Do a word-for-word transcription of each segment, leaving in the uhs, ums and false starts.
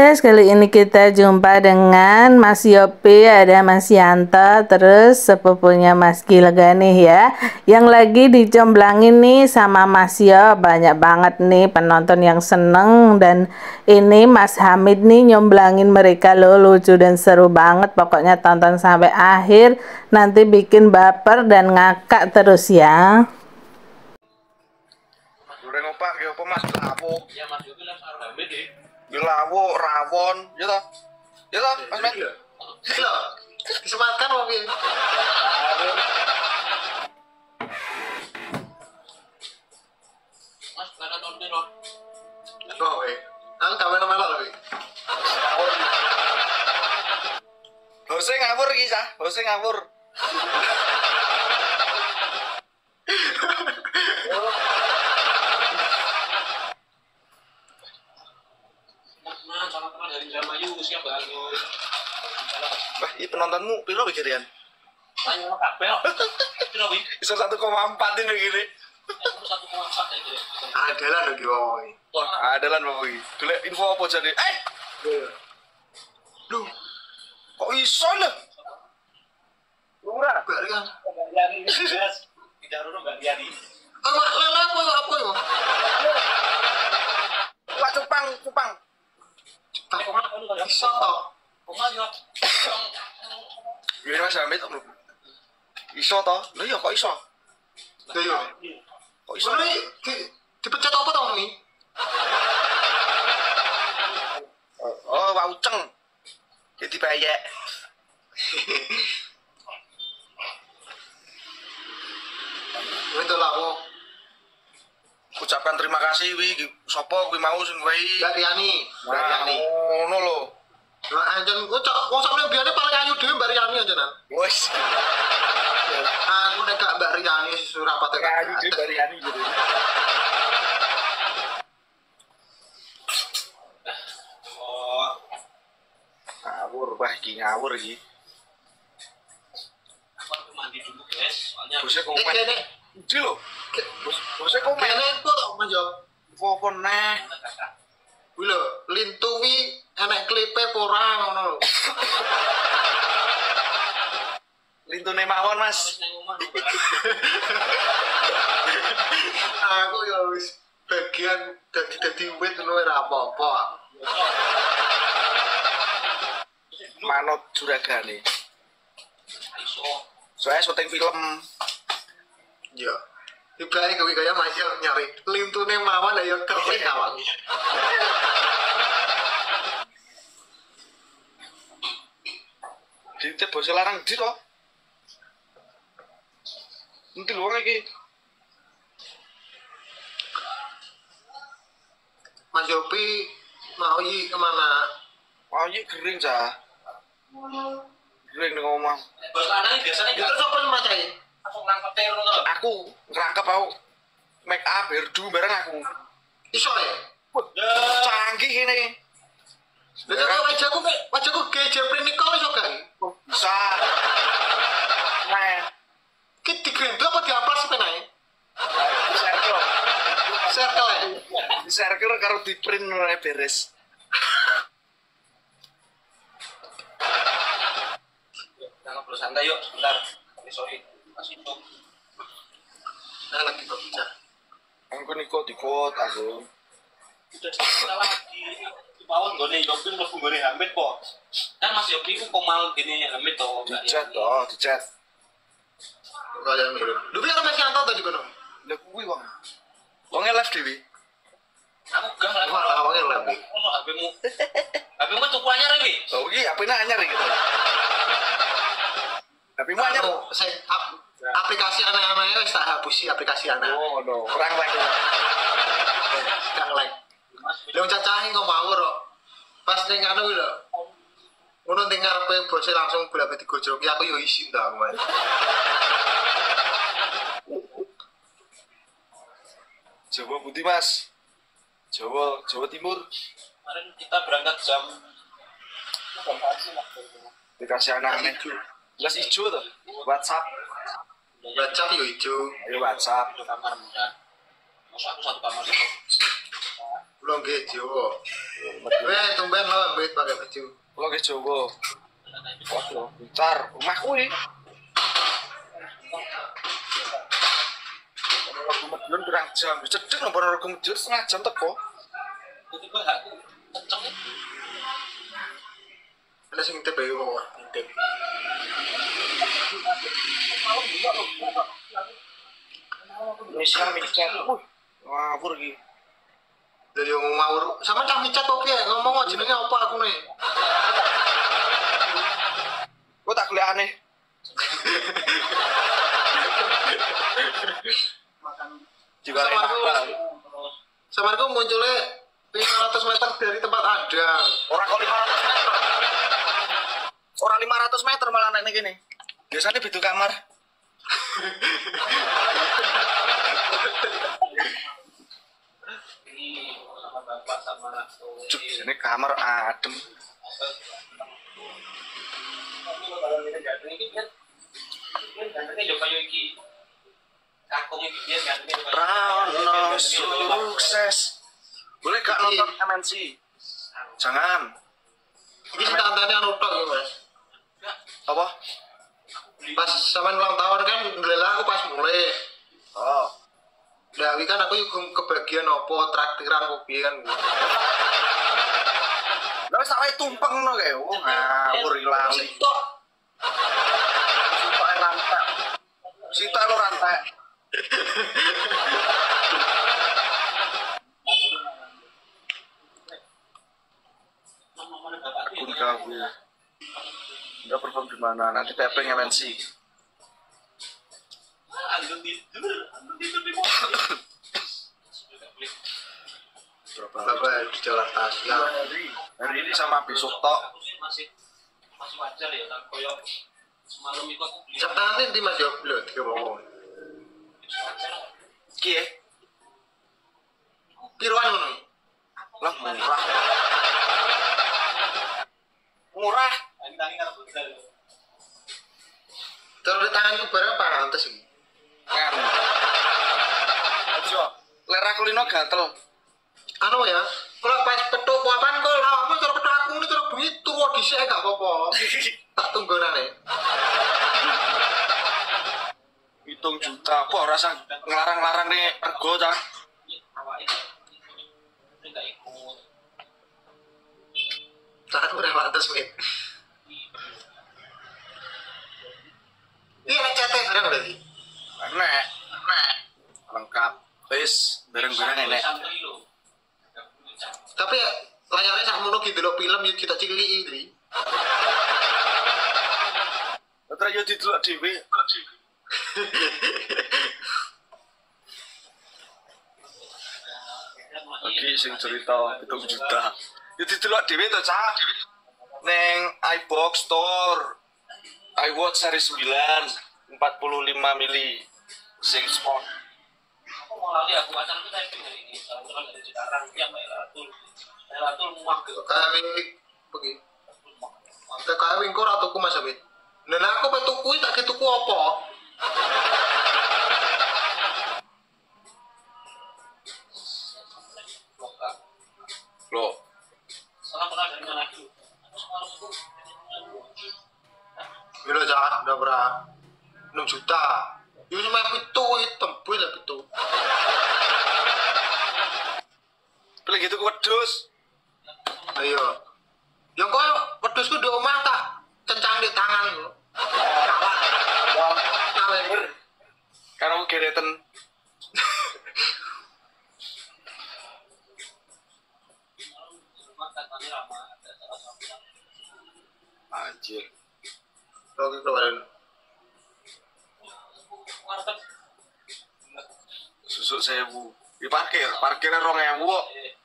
guys, kali ini kita jumpa dengan Mas Yopi, ada Mas Yanto, terus sepupunya Mas Gilegani ya, yang lagi dicomblangin nih sama Mas Yo. Banyak banget nih penonton yang seneng, dan ini Mas Hamid nih nyomblangin mereka loh, lucu dan seru banget. Pokoknya tonton sampai akhir, nanti bikin baper dan ngakak terus ya. Goreng opak, ya apa mas? Lawo. Ya mas, itu lah sarung Hamid ya. Ya lawo, rawon, ya toh? Ya toh, mas Met? Gila, disematkan apa ya? Mas, gak ada tonton loh. Kok, weh? Aku gak main-main loh, weh. Hose ngawur kisah, hose ngawur. Wah, ini penontonmu piro beginian? Ayo kabel. Piro wi? Bisa satu koma empat ini gini. satu koma empat iki. Adalah lho ki wong iki. Wah, adalah wong iki. Golek info apa jane? Eh. Duh. Kok iso lho? Ora, gak rian. Gak rian iki, Mas. Tidak rono gak rian iki. Apa lele apa apa yo? Wah, cupang, cupang. Cupang kok iso to? Gini mas Hamid om iso toh? Lho ya kok iso? Lho ya? Kok iso? Ini di, dipencet apa toh ini? Oh, wauceng jadi bayek. Itu lah aku ucapkan terima kasih wi sopo wi mau sing wi Mbak Riani Mbak Riani ngono lho. Nah, anjen kok wong sampeyan biane paling ayu dhewe Mbak Riani anjenan. Wes. Aku nek gak Mbak Riani Surapat gak ayu dhewe Mbak Riani gitu. Oh. Ngawur, wah iki ngawur iki. Aku mandi dulu, guys. Soalnya bose komen. Eh, Iki lho. Bose komen. Kene kok Mas Yo. Apa neh? Kuwi lho, lintu wi enek klipe ora ngono lho. Lintune mawon, Mas. Aku ya wis bagian dadi-dadi wit ngono ora apa-apa. Manut juragane. Soalnya syuting film. Ya. Ibae kowe kaya Mas Yo nyari lintune mawon ya keren awak. Dite bose larang di to. Nanti luang lagi. Mas Yopi mau yi kemana? Mau yi kering cah. Kering di ngomong. Bos lanang biasanya itu sopan macai. Aku nangkep terus to. Aku ngerangkep aku make up hairdo bareng aku. Iso ya? Canggih ini. Lha kok wajahku wajahku ge Jepri Nicole iso gak? Bisa. Nah. Ki digrendo apa diamplas penae? Circle. Circle. Di circle karo di print ora beres. Jangan bersantai yuk sebentar. Sorry. Masih itu. Nah lagi kok bisa. Aku niko di quote aku. Udah kita lagi. Pawon gone Yopi mlebu gone Hamid po. Kan Mas Yopi ku komal gene Hamid to, enggak ya? Dicat toh, dicat. Kalian mirip. Lu biar Mas Yanto tadi kono. Lah kuwi wong. Wonge live dhewe. Aku gak live. Wah, wonge live. Ono H P-mu. H P-mu tuku anyar iki. Oh iki H P-ne anyar iki. H P-mu anyar. Sing aplikasi aneh-aneh wis tak hapusi aplikasi aneh. Oh, no. Kurang like. Kurang like. Lho cacahe kok mawur kok. Pas ning anu lho. Ngono ning ngarepe bose langsung bolak-balik digojroki aku yo isin ta aku. Jawa Putih Mas. Jawa Jawa Timur. Kemarin kita berangkat jam dikasih anak itu. Jelas hijau tuh. WhatsApp. WhatsApp yo hijau. Ayo WhatsApp. Kamar muda. Masa aku satu kamar itu. Belum gitu. Weh, tumben lo Bet pakai baju. Lo ke Jawa. Waduh, bentar, rumahku ini. Aku Madiun kurang jam, cedek nomor aku Madiun setengah jam teko. Tiba-tiba aku kenceng. Ada sing ngintip bae kok, ngintip. Misal micat, wuh, ngawur iki. Dari yang ngawur, sama cah micat oke, ngomong jenenge apa aku nih? Kok tak kuliah aneh. Juga sama aku munculnya lima ratus meter dari tempat ada. Orang kok lima ratus meter. Orang lima ratus meter malah naik gini. Biasanya bidu kamar. Cuk, ini kamar adem. Rano sukses. Boleh gak nonton M N C? Jangan. Ini tantanya nutok ya mas. Apa? Pas sama ulang tahun kan, alhamdulillah aku pas mulai. Oh. Nah, ini kan aku juga kebagian opo traktiran kopi kan. Lah wis awake tumpeng no kae. Oh, ngawur ilang. Sitok. Sitok rantai. Sitok lo rantai. Akun kamu. Enggak perform di mana? Nanti tapping M N C. Berapa di jalan Tasya? Hari, hari ini sama besok tok. Masih masih wajar ya, kan koyo semalam itu aku beli Sabtu nanti di Mas Yop lho, tiga ngomong. Kie, Piruan ngono. lah murah. Murah. tangi karo budal. Terus di tanganku barang pantes iki. Kan. Aja, lera kulino gatel. Anu ya, kalau pas petuk kuapan kok awakmu cara petuk aku ini cara bengi tuwa dhisik gak apa-apa. Tak tunggonane. Hitung juta, kok rasa ngelarang-larang nih rego ta? Awake enggak ikut. Tangan udah pantes mit. Iya ngecete barang berarti. Enek, enek. Lengkap. Wis, bareng-bareng enek. Santai lho. Tapi ya layarnya sakmono gitu loh film yang kita cilik iki. Terus yo didelok dhewe. Oke, sing cerita hitung juta. Yo didelok dhewe to, Cah. Neng iBox Store. iWatch seri sembilan empat puluh lima mili sing sport. Aku mau lali aku pacar itu typing hari ini. Kalau kan dari Cikarang dia Mbak Latul. Mbak Latul muak gitu. Kami pergi. Kita kawin kok ora tuku Mas Amit. Nah aku pe tuku tak tuku apa? Loh, Salah pernah dari mana lagi? Aku semalam itu Gila Cak, udah berapa? enam juta. Yo cuma pitu hitam, boleh pitu. pilih gitu wedhus. Ayo. Yang kau pedusku di omah tak cencang di tangan lo. Kawan. Kawan. Karo gereten. katanya lama ada salah satu Anjir. Oke kemarin. warteg Susuk sewu. Di parkir, parkirnya rong ewu kok.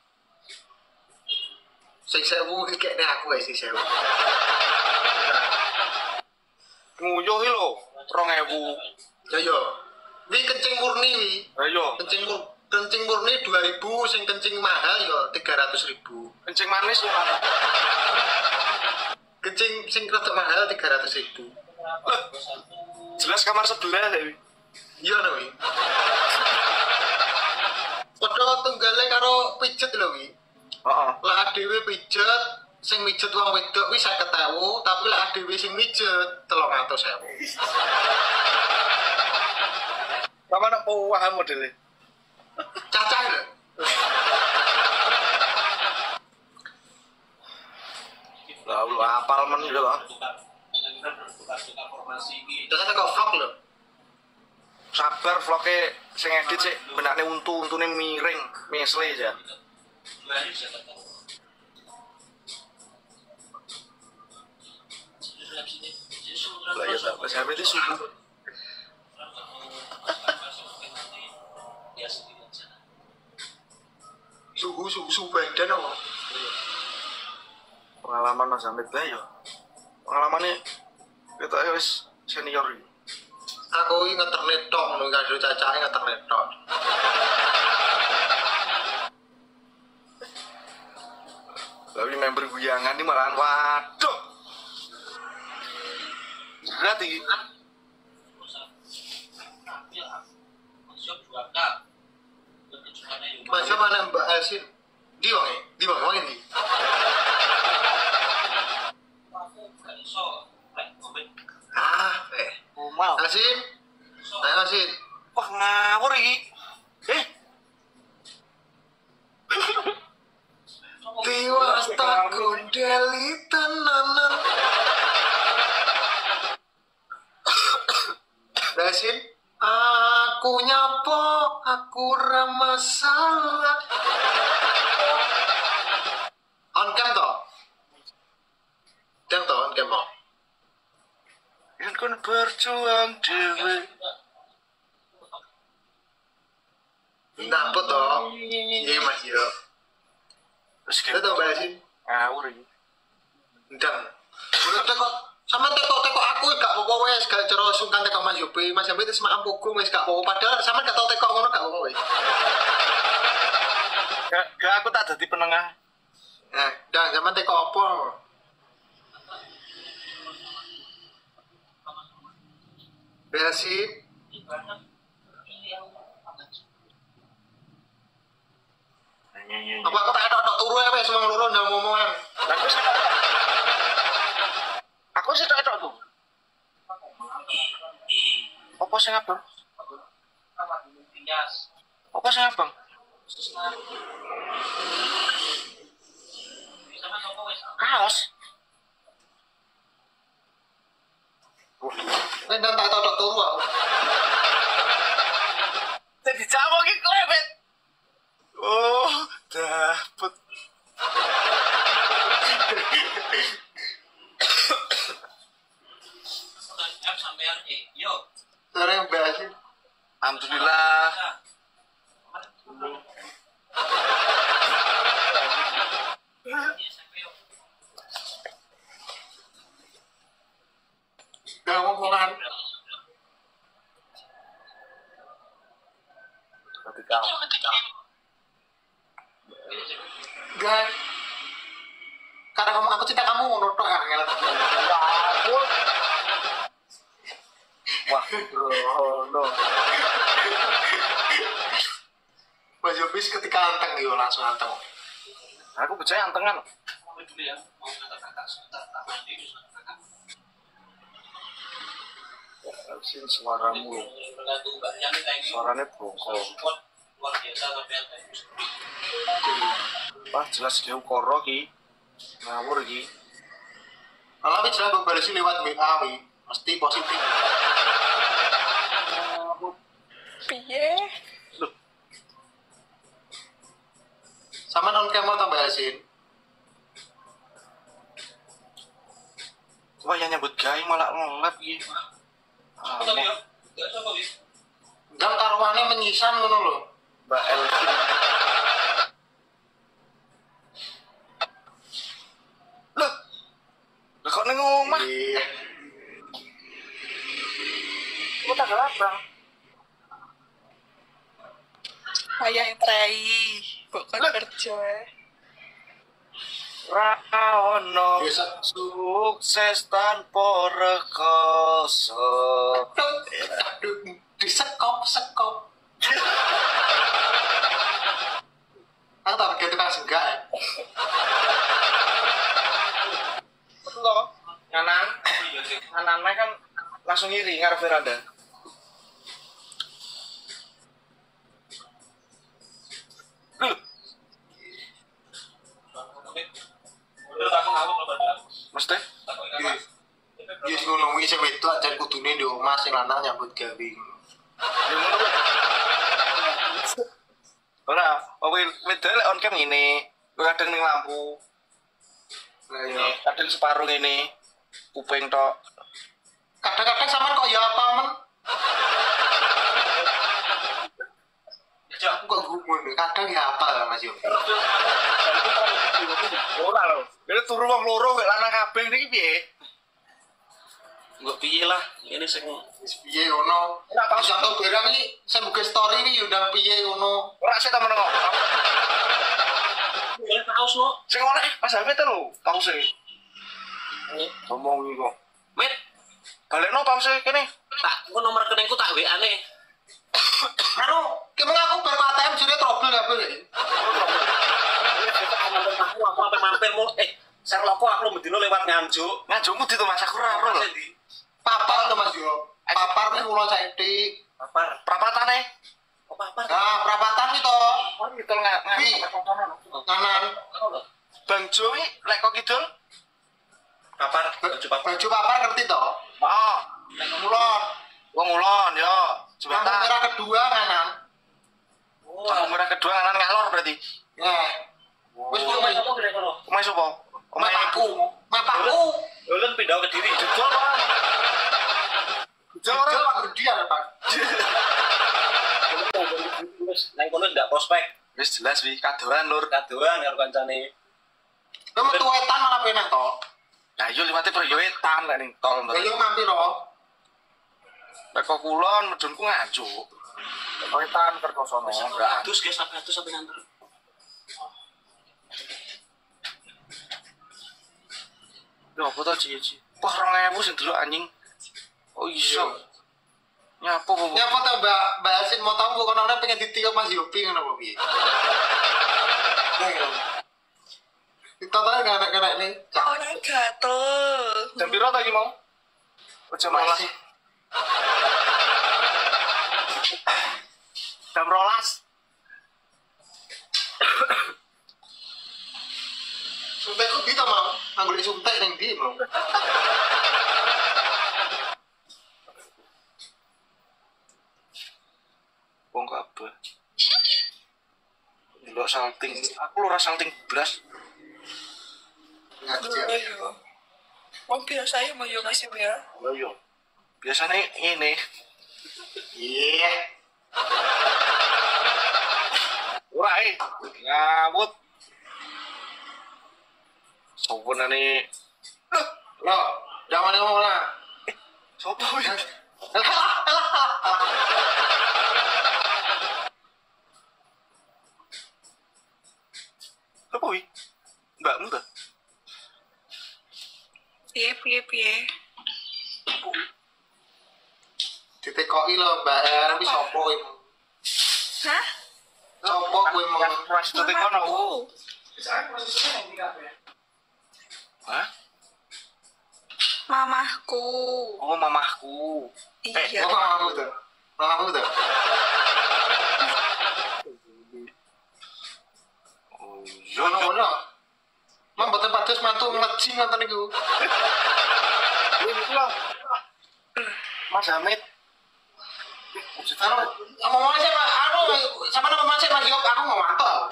Sing sewu kayaknya aku ya sing sewu. Nguyuh iki lho, rong ewu. Ya yo. Wi kencing murni wi. Ayo, Kencing mur kencing murni dua ribu, sing kencing mahal yo tiga ratus ribu. kencing manis ya. Kencing sing rada mahal tiga ratus ribu. Jelas kamar sebelah ya. Iya no wi. Padha tunggale karo pijet lho wi. Heeh. Lah dhewe pijet sing mijet wong wedok kuwi seket ewu, tapi lek dhewe sing mijet telung atus ewu. Apa nak paham modelnya? Cacah lho. Lah lu apal men yo lho. Tukar-tukar formasi iki. Terus kok vlog lho. Sabar vlognya sing edit sih benakne untu untune miring mesle aja. Dua hari bisa ketemu. Lah ya tak pas habis itu subuh. Suhu suhu suhu badan apa? Pengalaman Mas Hamid bae yo. Pengalamannya kita wis senior iki. Aku iki ngeternet tok ngono karo cacahe ngeternet tok. Tapi member guyangan ini malahan waduh. Berat iki. Macam mana Mbak Asin? Di wong e? Di wong wong ndi? Ah, eh. Mal. Asin? Ayo Asin. Wah ngawur iki. Eh, Dewata gondeli tenanan. Asin? Aku nyapo, aku ra masalah. On cam toh? Dang toh on cam toh? yang kon berjuang dewe. Nampu toh? Iya mas yo. Terus Kita tahu balasin? ngawur iki. Dang. Udah teko, sama teko teko aku gak apa-apa wes, gak cara sungkan teko Mas Yopi, Mas Yopi itu semak ampuku wes gak apa-apa. Padahal sama gak tau teko ngono gak apa-apa wes. Gak, gak aku tak jadi penengah. Nah, dang sama teko apa? Balasin? Apa aku tak ada tak turu ya wes, semua loro ndang ngomongan. Aku sih Aku sih tak tuh. Apa sing abang? Apa sing abang? Kaos. Nek ndang tak tak turu aku. Jadi jamu ki kowe, Bet. Oh, dapet. Sampean eh yo. Sore balasin. Alhamdulillah. Gak ngomongan. Ketika Gak. Karena ngomong aku cinta kamu ngono tok ya ngelet. wah, bro, no. Mas Yopis ketika anteng nih langsung anteng. Aku percaya antengan. Mau dulu ya, mau kata-kata sebentar, tak mandi terus kata-kata. Sin suaramu. Bergantung Mbak Yani, thank you. Suaranya bongkol. Support luar biasa sampean, thank you. Wah, jelas dia ukoro ki. Ngawur ki. Malah wis jelas balesi lewat W A wi, mesti positif. Piye? Loh, Sama non kamu tambah asin. wah yang nyambut gawe malah ngelap ki. Apa tadi ya? Enggak siapa wis. Dan karuannya menyisan ngono lho. Mbak Elvin. Loh, lah kok ning omah? Iya. Kok tanggal apa? Ayah yang trai, bukan Lah. kerja. Ra ono Biasa. sukses tanpa rekoso. Aduh, disekop sekop. Aku tak pakai tukang senggak ya. kanan kan langsung ngiri ngarep veranda. Loh, Udah aku ngawur lo badan. mesti? Ya sing ngono kuwi sing wedok jan kudune di omah sing lanang nyambut gawe. Ya ngono kuwi. Ora, kowe wedok lek on cam ngene, kowe kadang ning lampu. Lah ya. Kadang separuh ngene. Kuping tok. Kadang-kadang sampean kok ya apa men? Ya, Aku kok gumun, kadang ya apa Mas Yo. Ora lho. Dene turu wong loro kok lanang kabeh niki piye? Enggak piye lah, ini sing Wis piye ngono? Ora pas. Contoh barang iki saya buka story iki yo ndang piye ngono. Ora sik ta meneng kok. ya paus lo. Sing ora eh Mas Hamid lho, pause. Ngomong iki kok. Met, Balekno pause kene. tak kok nomor rekeningku tak W A-ne. Anu, ki mengaku bar A T M jure trouble kabeh iki. Aku aku sampai mampir mu eh Sherlock aku lu bedino lewat nganjuk. Ngajukmu di Mas aku ora ora lho. Papar to Mas Yo. Papar kuwi kula saiki. Papar. Prapatane. Oh, papar. Nah, perapatan iki to. Oh, kidul ngani. Kanan. Bang Jo iki lek kok kidul? Papar, baju papar. Baju papar ngerti to? Oh, Nek ngulon. wong ulon yo. Lampu Jembatan. merah kedua kanan. Oh, Lampu merah kedua kanan ngalor berarti. Ya. Wis kuwi main Mas. apa kira kono? Omae sapa? Omae Mapakku. Mapakku. Yo lan pindah ke diri. Jujur ora? Jujur Jol ora? Pak Rudi ya, Pak. Wis nang kono ndak prospek. Wis jelas wi kadoan lur. Kadoan karo kancane. Lah metu wetan malah penak to. Lah yo liwate peryowetan lek ning tol Lah berarti. yo mampir to. Lek kok kulon medunku ngajuk. Wetan Kertosono enggak. Terus guys sampai atus sampai nganter. Lho apa to Ci? Wah rong ewu sing delok anjing. Oh iya. Nyapa apa? Nyapa to Mbak Mbak Asin mau tahu kok ana pengen ditiup Mas Yopi ngono apa piye? Kita tahu gak anak-anak ini. Orang gatel. Jam piro ta iki mau? Jam rolas. Jam rolas. Suntek ku bisa mau, anggere suntek ning ndi mau. Wong kabeh. Ndelok salting. Aku ora salting blas. Ngajar. Ayo. Wong biasa ya mau yo ngasih ya. Lho yo. Biasane ngene. Iya. Ora eh. Ngawut. Soponane. Loh, Loh, zaman yang mana? sopo iki? Sopo iki? Mbakmu ta? Piye piye piye. Ditekoki lho Mbak El, wis sopo iki? Hah? Sopo kuwi mau? Ras tetek kono. Mamaku. Hah? Mamahku. Oh, mamahku. Iya. Oh, mamamu tuh. Mamamu tuh. Oh, iya. Ono ono. Mam boten pados mantu ngleji ngoten niku. Ini lho. Mas Hamid. Anu, ngomong aja Pak, anu sama nama Mas Mas Yok, aku mau mantu.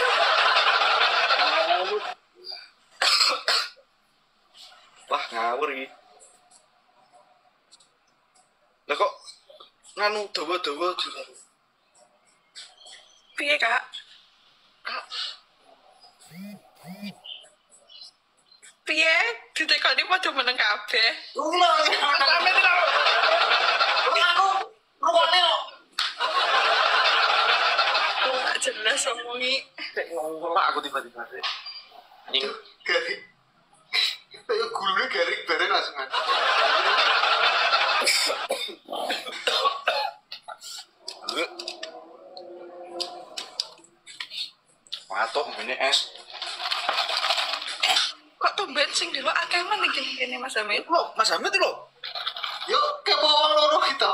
Wah, ngawur iki. Lah kok nganu dawa-dawa juga. Piye Kak? Piye? Ditekoni padha meneng kabeh. Ulo, sampe tidak. Aku rukane kok. Ora jelas omongi. Cek ngomong Pak aku tiba-tiba. Anjing. Garing. Kayak gulune garing bareng langsung. Patok ini es. Kok tumben sing delok akeh men iki kene Mas Amin. Loh, Mas Hamid lho. Yuk kepo wong loro kita.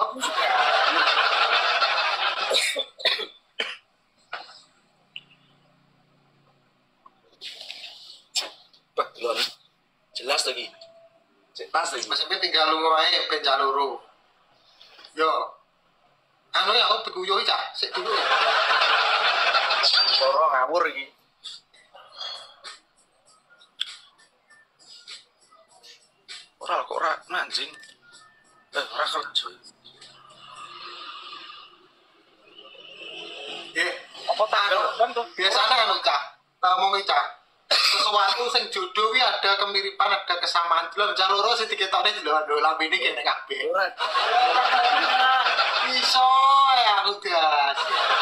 Bah, lor. Jelas lagi. Cek tas lagi. Mas sampe tinggal lunga ae ben jaluru. Yo. Anu ya aku diguyu iki, Cak. Sik dulu. Loro ngawur iki. Ora kok ora anjing. Eh, ora kerja. Eh, Apa tanggal kan tuh? biasanya kan Cak. Tak omong iki, Cak. Sesuatu sing jodoh kuwi ada kemiripan, ada kesamaan. Delok jaluru sing diketokne delok lho lambene kene kabeh. Ora. Iso ya aku gas.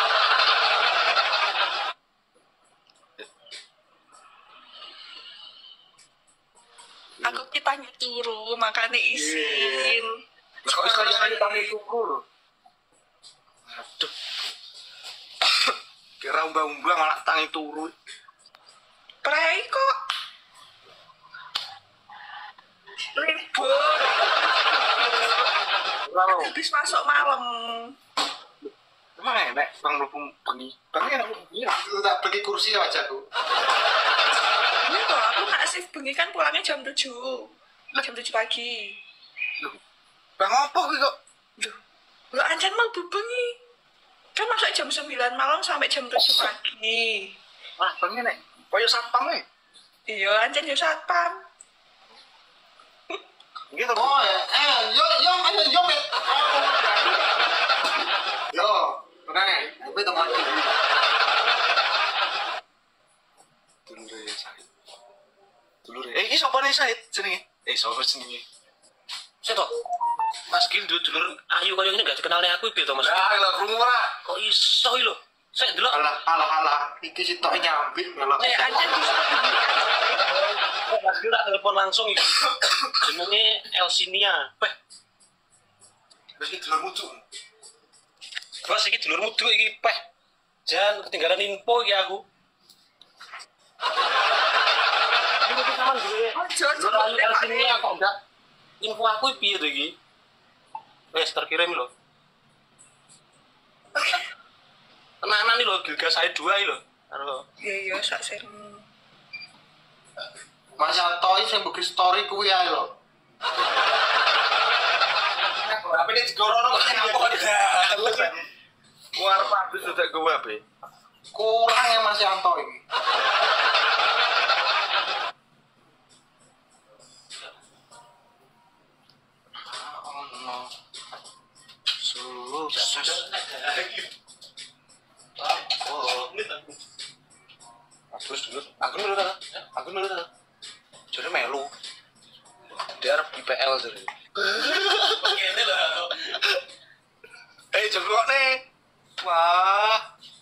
Aku kita turu, makanya izin. Lah kok iso jadi tangi tuku lho. Aduh. Kira umbang-umbang malah tangi turu. Prai kok. Libur. Ora lho. Habis masuk malam. Emang enak bang mlebu bengi. Bang enak mlebu bengi. Aku tak beli kursi ya wajahku. Ini toh aku nggak sih bengi kan pulangnya jam tujuh. Jam tujuh pagi. Loh. Bang apa kuwi kok? Loh, lo ancan mau bengi. Kan masuk jam sembilan malam sampai jam tujuh pagi. Wah, bang enak. Koyo satpam e. Iya, ancan yo satpam. Gitu. Oh, eh, eh, yo, yo, ayo, yo, met. Yo, tenang ya, tapi teman dulu. Dulure ya Said. Dulure. Eh, iki sapa nih Said jenenge? Eh, sapa jenenge? Saya toh, Mas Gil dulu dulur ayu kaya ini gak dikenalnya aku piye toh Mas? Ya, lho krungu ora. Kok iso iki lho? Saya delok. Alah, alah, alah, iki sitok nyambit melok. Eh, ancan bisa bengi. Kok Mas Gil tak telepon langsung iki. Jenenge Elsinia. Weh, Wis iki dulur mucu. Bos iki dulurmu duwe iki peh. Jan ketinggalan info iki aku. Ini kok sampean duwe. Ojo, ojo, Dulur ayu ojo. Elsinia kok enggak info aku piye to iki? Wes terkirim lho. Tenanan iki lho Gilga saya dua iki lho. Karo Iya, iya, sak sermu. Mas Anto iki sing buki story kuwi ae lho. Apa ini digorono kok nyapa dia. War padus sudah gue H P. Kurang ya Mas Anto iki. Oh no. Sukses. Oh. Terus dulu, aku dulu kan, aku dulu kan. Jadi melu. Dia I P L jadi. Begini lho. Eh jengkok nih. Wah.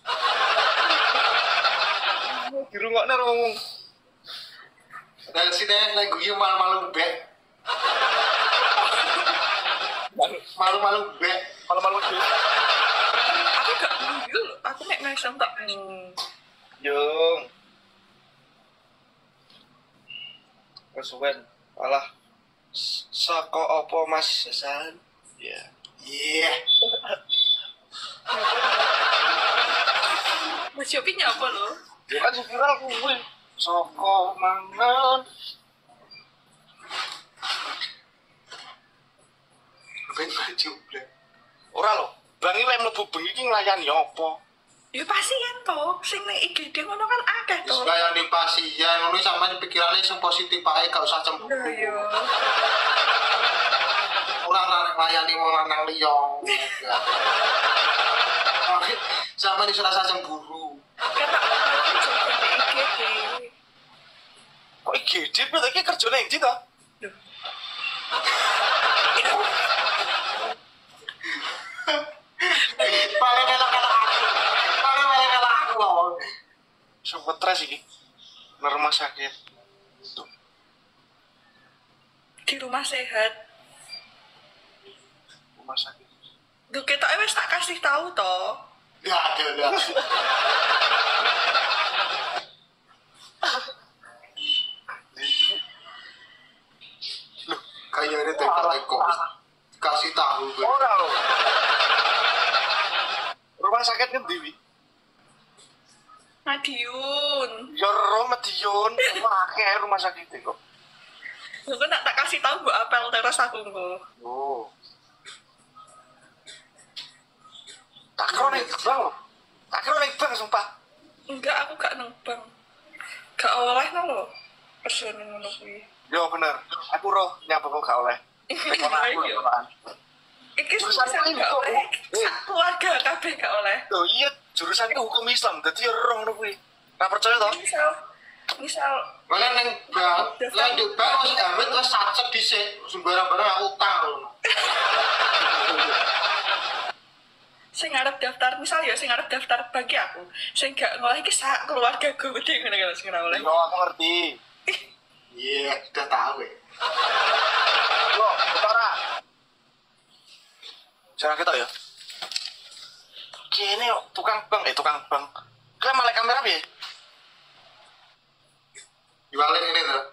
Dirungokne rong. Dan sini nek guyu malu-malu bek. Malu-malu bek. Malu-malu dhewe. Aku gak guyu loh. Aku nek mesem tak ning. Yung. Kesuwen. Alah. Saka apa Mas San? Ya. Iya. Mas Yopi nyapa lo? Ya kan viral kuwi. Saka mangan. Ben baju blek. Ora lho. Bang iki lek mlebu bengi iki nglayani apa? Ya pasien toh, sing nek I G D ngono kan akeh Wis toh. bayani pasien ngono sampeyan pikirane sing positif ae gak usah cemburu. Lah iya. Ora nglayani wong lanang liya. Sampeyan iso rasa cemburu. Kata orang joget di I G D. Kok I G D berarti iki kerjane ndi to? Loh. Paling elok-elok aku. Paling elok-elok aku wong. Sempet stres iki. Nang rumah sakit. Tuh, Di rumah sehat. rumah sakit. Duh ketoke wis tak kasih tahu toh. Ya ada ada. Loh, Kayak ini teko-teko. kasih tahu gue. Ora lho. Rumah sakit ngendi wi? Madiun. Ya ro Madiun, akeh rumah sakit kok. Gue nak tak kasih tahu gue apel terus aku gue. Oh. Tak kira ning bang lho. Tak kira ning bang sumpah. Enggak, aku gak nembang. Gak oleh no lo. Person ngono kuwi. Yo bener. Aku roh nyapa kok gak oleh. Tekan aku lho, Pak. Iki Jurusan jurusan ini gak kok. oleh. Eh. Sak keluarga kabeh gak oleh. Loh iya, jurusan itu hukum Islam, dadi ya roh ngono kuwi. Ora percaya to? Misal misal Mana neng bang, lanjut bang masih amit terus sacet dhisik, sembarang-barang aku utang lho. sing arep daftar misal ya sing arep daftar bagi aku sing gak ngolah iki sak keluarga gue gede ngene kan sing ora oleh. Yo aku ngerti. Iya, udah tahu ya. Yo, utara. Jangan kita ya. Kene yo tukang bang, eh tukang bang. Kayak malah kamera piye? Dibalik ini tuh.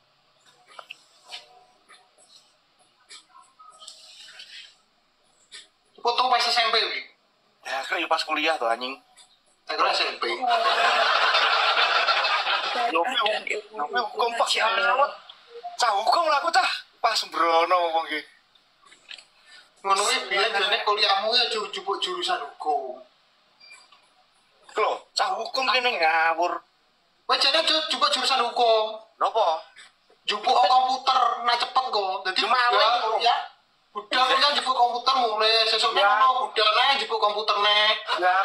Potong pas S M P wi. Ya kira pas kuliah tuh anjing. Saya kira S M P. Yo yo hukum pak awet. Cah hukum lah aku cah. Pas sembrono wong iki. Ngono kuwi biyen jane kuliahmu ya jupuk jurusan hukum. Lho, cah hukum kene ngawur. Kowe jane jupuk jurusan hukum. Napa? Jupuk komputer nah cepet kok. Dadi Maling, budal ya. Budal ya jupuk komputer mulai sesuk Ya. ngono budalnya jupuk komputerne. Ya.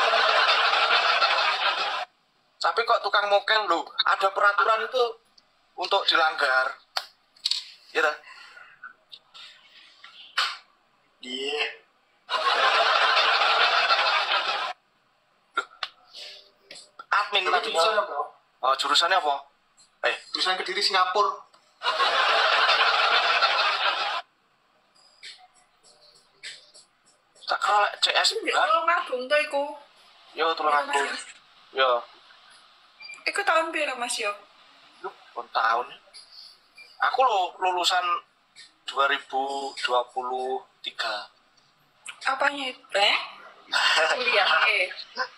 Tapi kok tukang mokel lho, ada peraturan itu untuk dilanggar. Ya dah. Iya. Admin Tapi tadi. jurusan apa? Oh, jurusannya apa? Eh, Jurusan Kediri Singapura. tak kira C S. Ya kalau ngabung to iku. Yo tulung aku. Yo, Iku tahun piro Mas yo? lu pun tahun. Aku lo lulusan dua ribu dua puluh tiga. Apanya itu? Eh? Kuliah eh.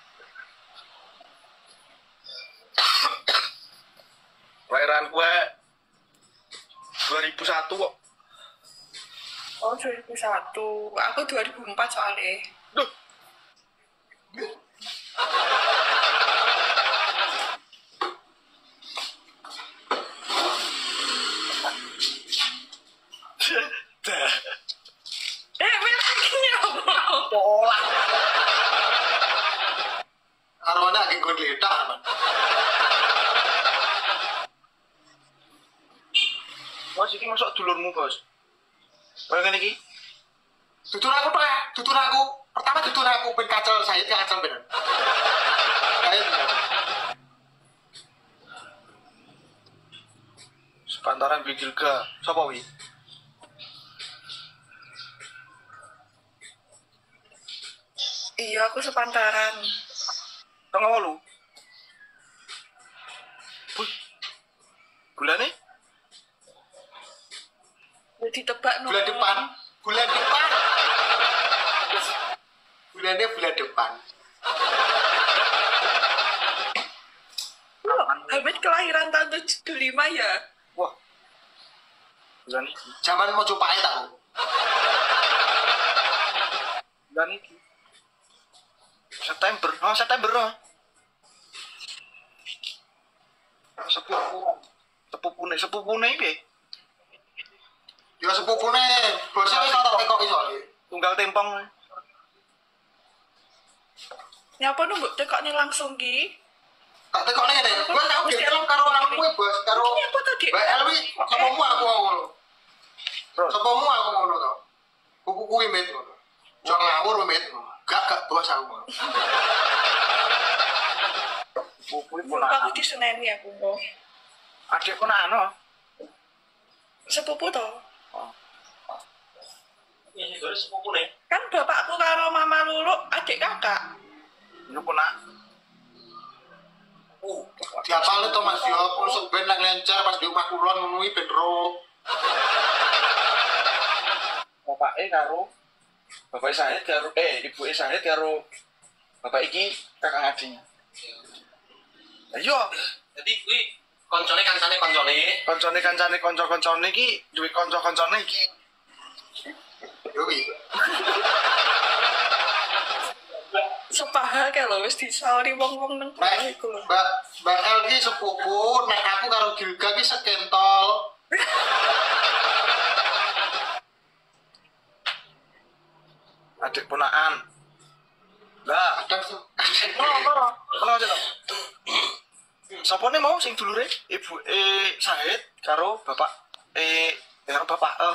Lahiran gue dua ribu satu kok. Oh dua ribu satu. Aku dua ribu empat soalnya. Duh. Eh, merahnya apa? Pola. Arwana lagi gue geletak man. Bos, ini masuk dulurmu, Bos. Kayak ngene iki. Tutur aku tuh ya, tutur aku. Pertama tutur aku ben kacel saya itu kacel bener. Saya Sepantaran Bigilga. Sapa wi? Iya, aku sepantaran. Tengah walu. Wih. Bulane? Udah ditebak no. bulan depan, bulan depan. Bulannya bulan depan. Oh, Hamid kelahiran tahun tujuh puluh lima ya? Wah. Bulan iki. Zaman mau coba ya tahu. Bulan iki. September. Oh, September. Oh. Sepupu. Sepupune, sepupune piye? Ya sepupune, bosnya wis ora tekok iso. Tunggal tempong. Nyapa nu mbok tekokne langsung ki? Tak tekok nih nih, gue tau dia dalam karo orangmu ya bos, karo Ini apa tadi? Mbak Elwi, sapamu aku ngono. Sapamu aku ngono tau. Kuku kuwi met ngono. Jangan ngawur met. Gak gak bos aku ngono. Sepupu Aku ponakan. diseneni aku kok. Adik ponakan. Sepupu to. Ini dari sepupu nih. Kan bapakku karo mama Lulu adik kakak. Ini ponakan. Uh, diapal itu Mas Yo, pusuk ben nang lencer pas di omah kulon ngono kuwi ben ro. bapake karo bapak Syahid karo eh ibu Syahid karo bapak iki kakang Adi. Ayo, Jadi kuwi koncone kancane koncone. koncone kancane kanca-kancane iki duwe kanca-kancane iki. Yo iki. Sepahal kayak lho wis disauri wong-wong nang bawah iku lho. Mbak Mbak El ki sepupu, nek aku karo Gilga ki sekentol. Adik ponakan. Lah, Kadang se- ono aja to. Sapa nih mau sing dulure? Ibu eh Syahid karo bapak eh karo bapak eh.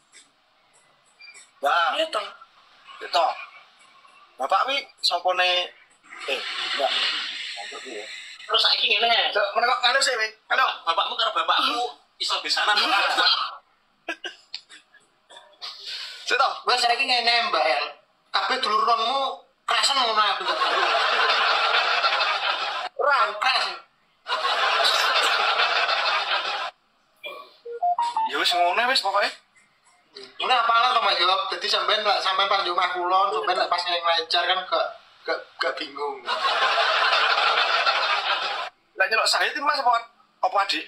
Lah, Iya toh. itu. Bapak wi sapa nih? Eh, enggak. Terus saiki ngene. Cok, menengok anu sih, wi. Anu, Bapakmu karo bapakku iso besanan ora? sik to. Wes saiki ngene Mbak El. Kabeh dulurmu kerasan ngono aku. Ora keras. Ya wis ngono wis pokoke. Ini apalah to Mas Yo, dadi sampean lek sampean pas omah kulon, sampean lek pas ngelencar kan gak gak gak bingung. Lah nyelok Syahid iki Mas apa apa adik?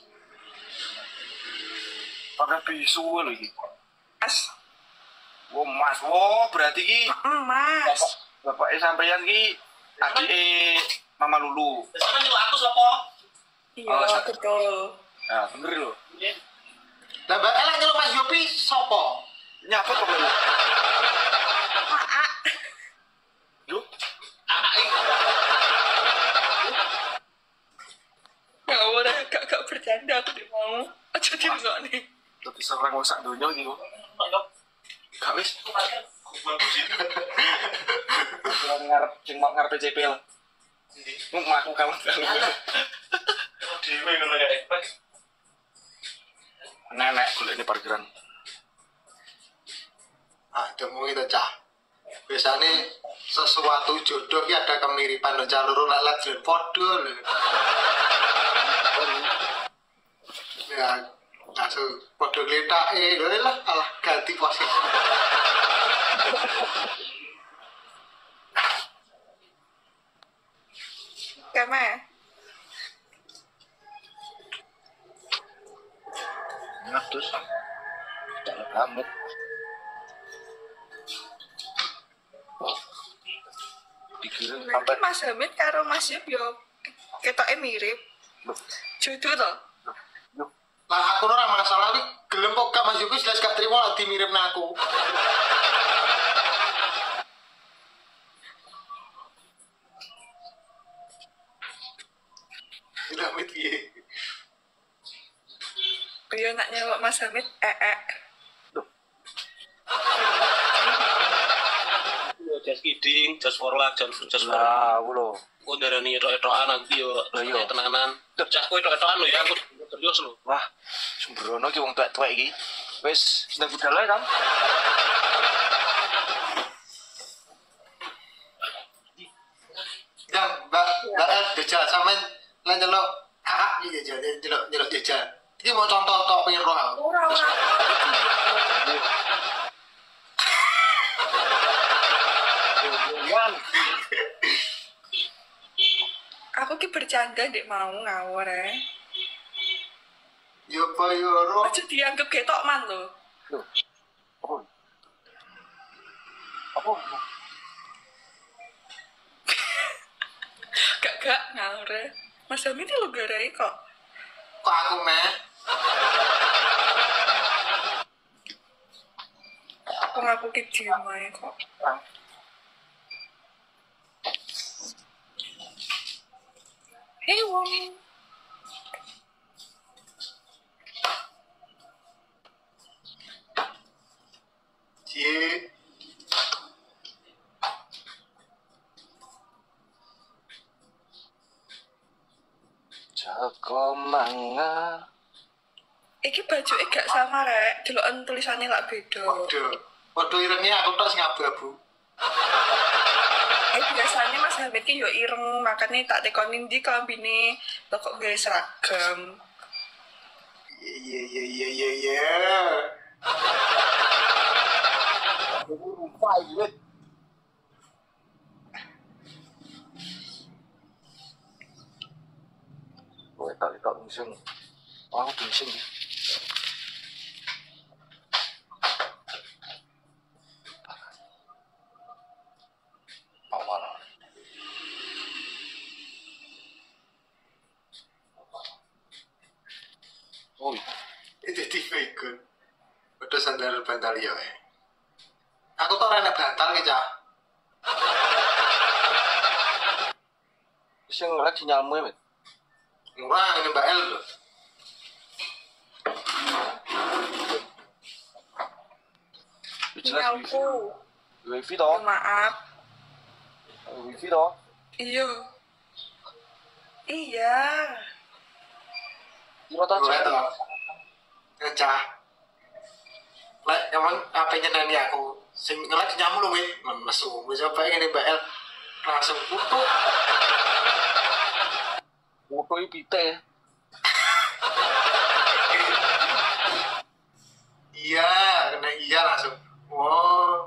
Pakai bisu lho iki. Mas. Wo Mas, wo berarti ki Mm, Mas. bapak sampeyan ki adike Mama Lulu. Sama nyeluk aku sapa? Iya, Oh, sa- betul. Nah, bener lho. Lah Mbak El nyeluk Mas Yopi sapa? Nyapa kok lho. Yo, Anak iki. Gak boleh, gak, gak bercanda aku di mau. Aja di nih. dadi serang wong sak donya iki kok. Gak wis. Kurang ngarep sing mau ngarep C P L. Mung aku kamu. Dhewe ngono kae. Nenek golek ini parkiran. Ah, demu itu cah. Biasanya sesuatu jodoh ki ada kemiripan lo cah loro lek lek podo lho. Ya, langsung podo gletake lho lah alah ganti posisi. Keme. Enak terus. Tak rambut. Pikirin Berarti sampai Mas Hamid karo Mas Yop yo ketoknya mirip. Jodoh toh? Lah aku ora masalah iki gelem kok Kak Mas Yuki jelas gak terima lah dimiripna aku. Tidak mit piye. Iya nak nyelok Mas Hamid, eh eh. Jas kiding, jas forlak, jas jas forlak. lah lho. Kok darani etok-etokan aku yo. Lah, iya. Tenanan. Jasku etok-etokan lho ya aku serius lho. Wah, sembrono ki wong tuwek-tuwek iki. Wis sedang budal ae kan. Ya, Mbak, Mbak El jajal sampean lan nyelok kakak iki jajal, nyelok nyelok jajal. Iki mau contoh tok pengen roh aku. Ora ora. Wan, Aku ki bercanda dek mau ngawur eh. Yo apa yo roh. Aja dianggap ketok man lho. lho. Apa? Apa? Gak gak ngawur eh. Mas Hamid ini lo garai kok. Kok aku meh? Aku ngaku ki diem ae kok. Hei wong. Cie. Jago manga. Iki baju gak sama rek. Deloken tulisannya lak beda. Waduh. Waduh irengnya aku tok sing abu-abu. Eh biasanya Mas Hamid ki yo ireng, makanya tak tekonin di kelambine lo kok gak seragam. Iya iya iya iya iya. ae duit. Kowe tak tak ngusung. Aku bising. Awal. Oh, Itu di vegan. Udah sandal bantal ya. eh. Aku tuh orang bantal nih cah. sing ngelek sinyalmu ya, Mit. Murah ini Mbak El loh. Jelas wifi. Sinyalku. Wifi toh? Maaf. Wifi toh? Iya. Iya. Kira tak Murah cek. toh. Ngecah. Lek emang H P-nya nani aku. Sing ngelek nyamuk loh, Mit. Mesu. Bisa baik ini Mbak El. Langsung utuh. Foto pite. Iya, kena iya langsung. Wow.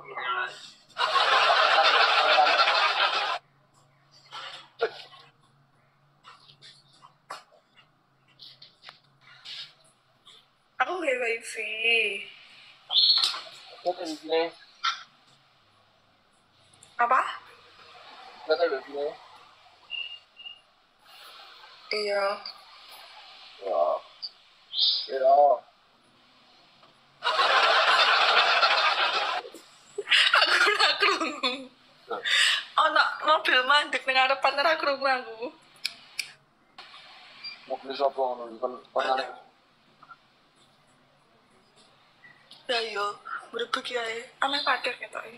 Aku nggak wifi. Lihat wifi nya. Apa? Lihat wifi nya. Iya. Ya. Ya. Aku ora krungu. Ono mobil mandek ning ngarepan ora krungu aku. Mobil sapa ngono kon kon Ya yo, berbagi ae. Ame padet ketoke.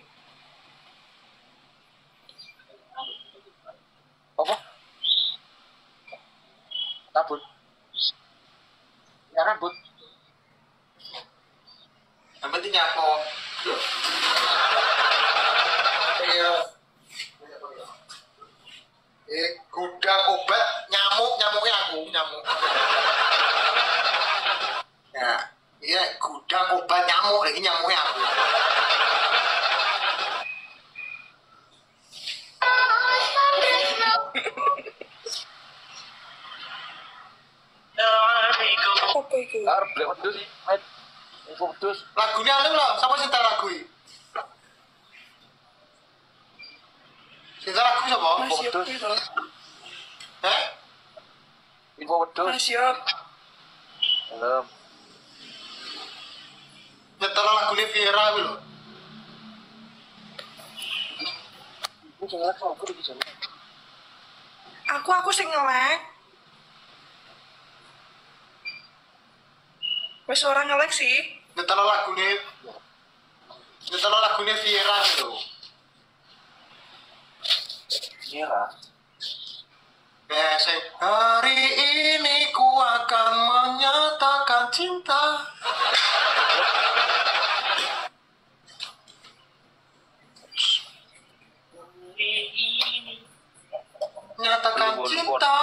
apa? Rambut. Ya rambut. Yang penting nyapo. Iya. Eh, gudang obat nyamuk, nyamuknya aku, nyamuk. Ya, iya gudang obat nyamuk lagi nyamuknya aku. Apa iku? Arep blek wedhus, Met. Info wedhus. Lagunya anu loh, siapa cinta lagu ini? Cinta lagu siapa? Mas Yop itu. Eh? Info wedhus. Mas Yop. Helm. Nyetel lagunya Viera itu loh. Iku sing ngelek sama aku iki jane. Aku aku sing ngelek. Wes ora ngelek sih. Nyetel lagunya Nyetel lagunya Viera itu loh. Iya. Besok hari ini ku akan menyatakan cinta. Nyatakan cinta.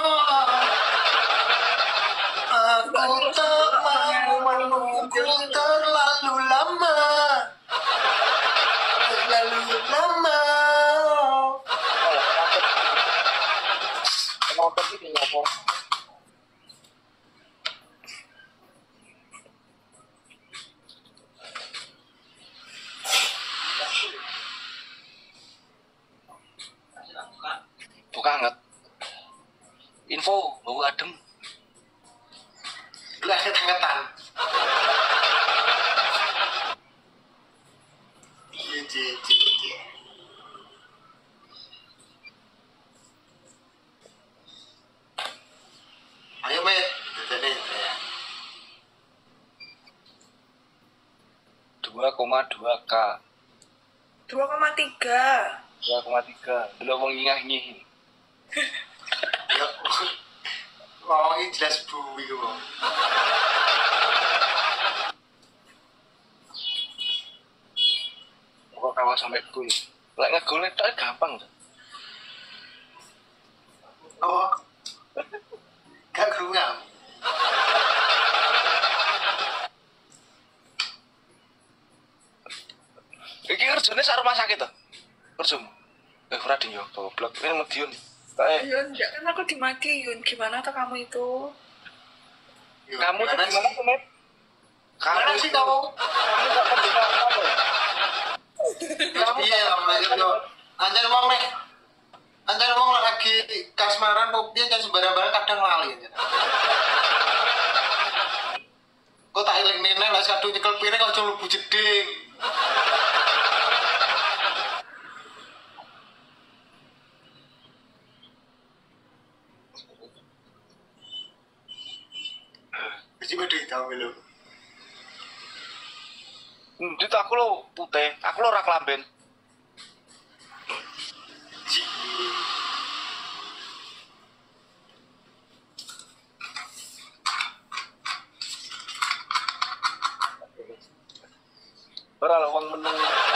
Aku tak mau menunggu terlalu lama. Terlalu lama. Penonton iki ngopo? Buka anget. Info bau adem. Belajar tangetan. Iya, iya, iya, iya. Ayo, Met. Ini ya. dua koma dua K. dua koma tiga. dua koma tiga. Delok wong ngingah-ngih. Ya. Oh, ini jelas bui kok. Kok kawas sampai gol. Lek ngegol tok gampang. Oh. Gak kerungan. Iki harus kerjanya sak rumah sakit tuh. Kerjum. Eh ora ding yo goblok. Ini Madiun. Kae Ya enggak kan aku di Madiun. Gimana tuh kamu itu? kamu tuh Gimana gimana sih? tuh, Met? Gimana sih kamu? Kamu gak pernah apa ya? Iya lah, Mas. Yo. Anjar wong nek anjar wong lagi kasmaran kok piye kan sembarang-barang kadang lali aja. Kok tak eling nenek lah kadung nyekel piring kok aja mlebu jeding. Wis medhi tau lho. Ndit aku lo putih, aku lo ora klamben. Ora lo wong meneng.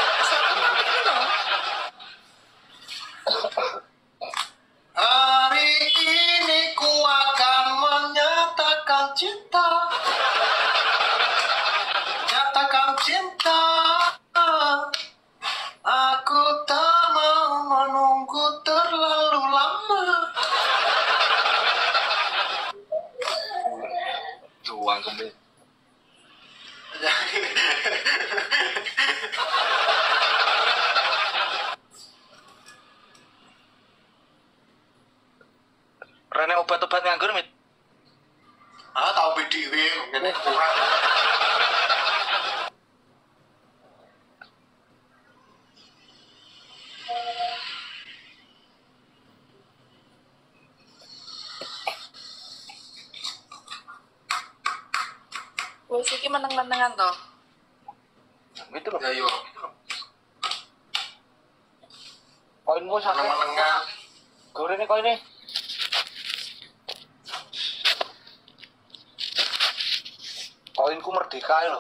Hari ini ku akan menyatakan cinta. Nyatakan cinta. Aku tak mau menunggu terlalu lama. Juang kembe. Rene obat-obat nganggur, Mit. Ah, tahu B D W ngene kurang. Wes iki meneng-menengan toh. Itu lho. Ya yo. Koinmu sak Menengah. gorene koine. Koinku merdeka lho.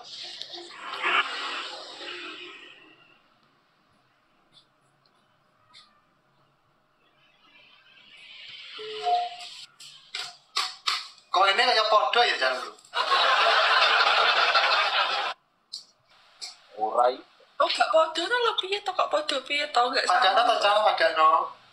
Kok ini kayak podo ya jangan lu. Urai. Oh gak podo no lo piye to kok podo piye to gak Padahal sama. atau jangan pada no.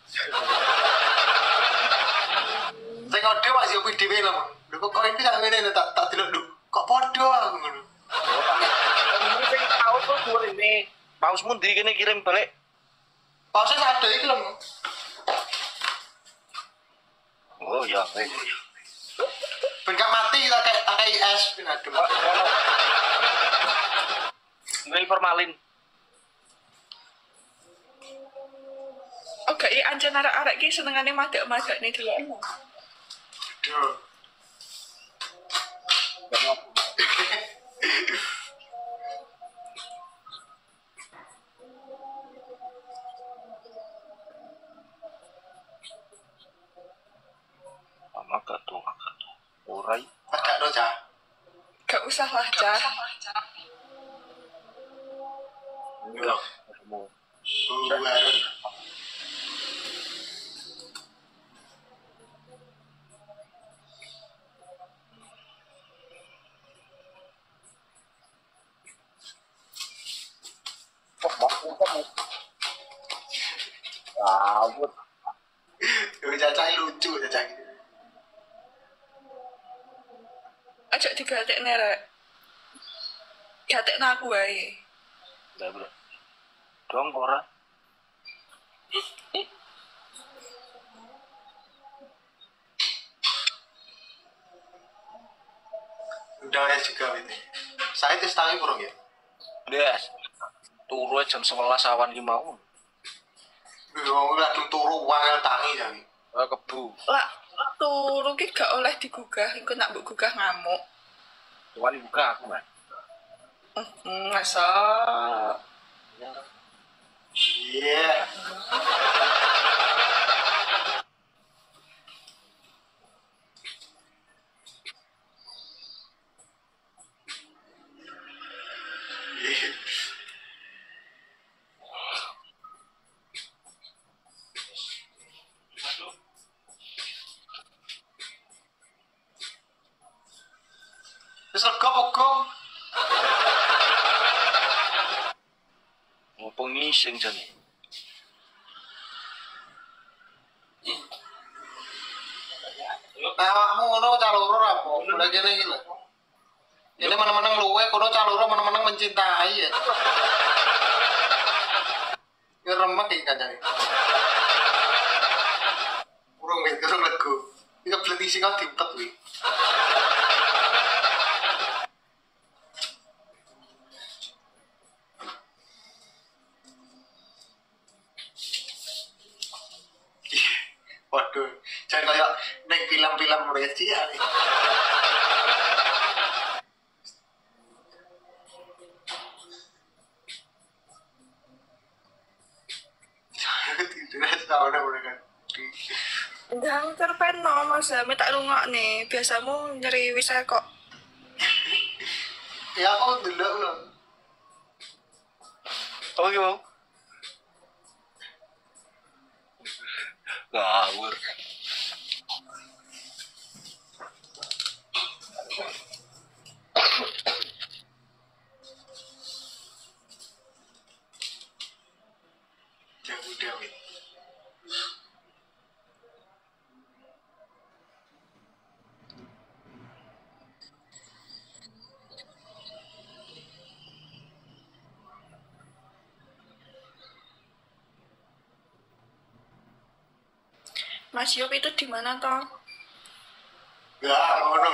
Saya ngode masih opi di film. Lu kok ini tak ini tak tak diluk lu. Kok podo aku ngono. Ini sing paus kok dhuwur ini. Pausmu ndi kene kirim balik. Pausnya ada iki lho. Oh ya, wis. Ben gak mati tak kayak tak kayak es ben aduh. Ini formalin. Oh gak iya anjan arek-arek ki senengane madak-madak nih dulu. Aduh. Mama gak tuh, gak tuh. Urai. Agak do cah. Gak usah lah cah. Loh. Ketemu. Baru. Oh, mau kamu. Awut. Yo cacah lucu cacah gitu. Aja digatekne rek. Gatekno aku wae. Ndak bro. Dong ora. Udah ya juga ini. Saya tes tangi kurang ya. Des. Turu jam sebelas awan ki mau. Yo kadung turu wangel tangi jangi. Eh kebu. Lah turu ki gak oleh digugah, engko nak mbok gugah ngamuk. Tuan buka aku, Mas. Hmm, masa Iya. Wis lega apa, Gong? Mumpung ini ngising jane. Nah, awakmu ngono caloro apa? Mulai kene iki lho. Ini meneng-meneng luwe, kono caloro meneng-meneng mencintai ya. Ya remek iki kancane. Urung wis kurang lego. Iki bleti sing kok diutek kuwi. Waduh, jangan kayak neng film-film Malaysia ya. Tidak tahu dah mereka. Jangan terpeno mas, kami tak rungok nih. Biasamu nyeri wisa kok. Ya aku dulu loh. Oh iya mau? Ngawur. Jangan udah wit. Mas Yop itu di mana toh? Ya, ngono.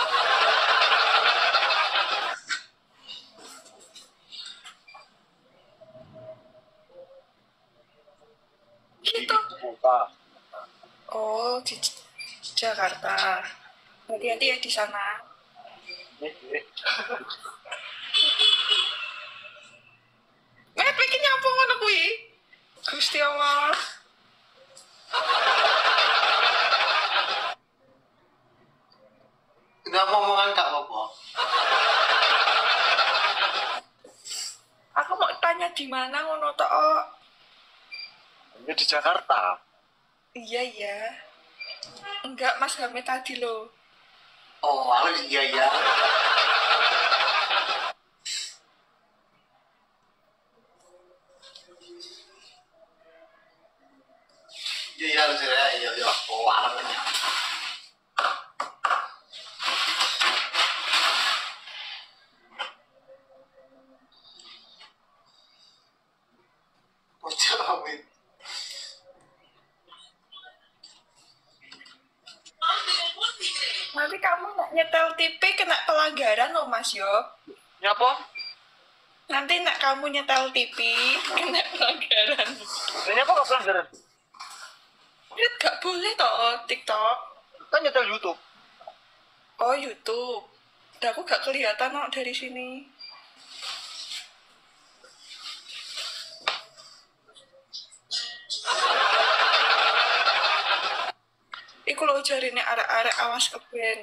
Gitu. Oh, di J- Jakarta. Hati-hati ya di sana. Eh, pengen nyambung ngono kuwi. Gusti Allah. Udah ngomongan gak apa-apa. Aku mau tanya di mana ngono toh. Oh, Ini di Jakarta. iya iya. Enggak, Mas Hamid tadi loh. Oh, malu iya ya. Iya iya lu sih ya, iya iya. Oh, malam ini. Bocah Hamid. Nanti kamu nak nyetel T V kena pelanggaran loh Mas Yop. Nyapa? Nanti nak kamu nyetel T V kena pelanggaran. Nyapa gak pelanggaran? Ya gak boleh toh TikTok. Kan nyetel YouTube. Oh YouTube. Dah aku gak kelihatan kok dari sini. Iku lo jarine arek-arek awas keben.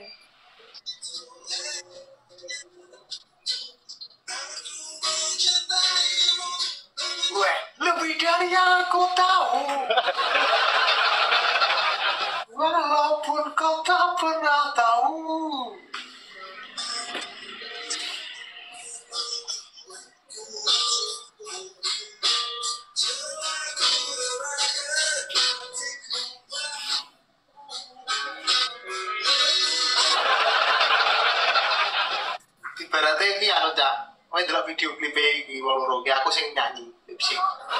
Gue lebih dari yang aku tahu. Walaupun kau tak pernah tahu. Ibaratnya ini anu cak, mau delok video klip iki loro iki aku sing nyanyi lip sync.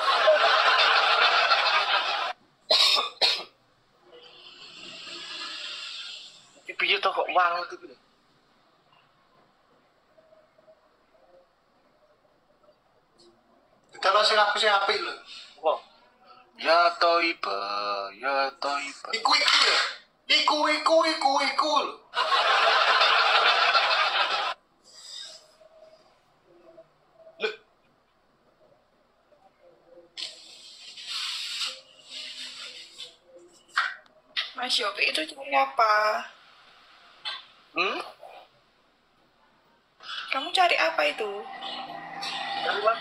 Iki piye to kok wang itu. Kalau sing aku sing apik lho. Wah. Ya toiba, ya toiba. Iku iku ya. Iku iku iku iku. lho. Mas Yopi itu cari apa? Hmm? Kamu cari apa itu? Cari apa?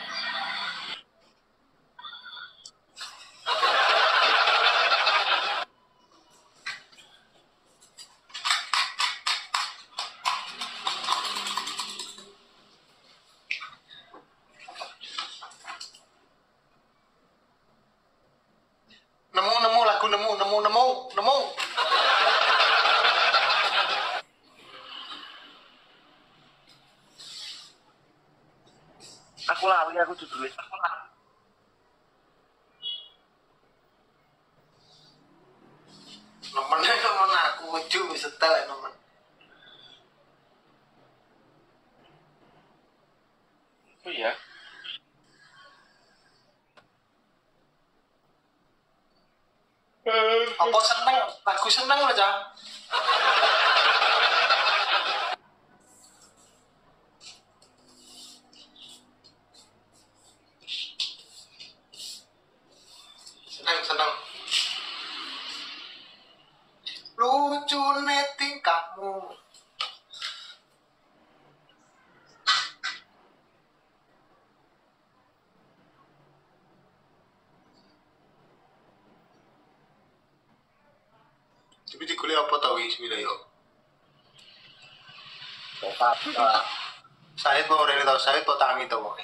Aku lali aku judulnya. Nomornya nomor aku ujung bisa setel nomor. Oh iya. Apa seneng? Aku seneng loh, Cang. Seneng, seneng. Lucu nih tingkahmu. Tapi di kuliah apa tau wis yo? Bapak. Saya mau ini tau, saya mau tangi tau.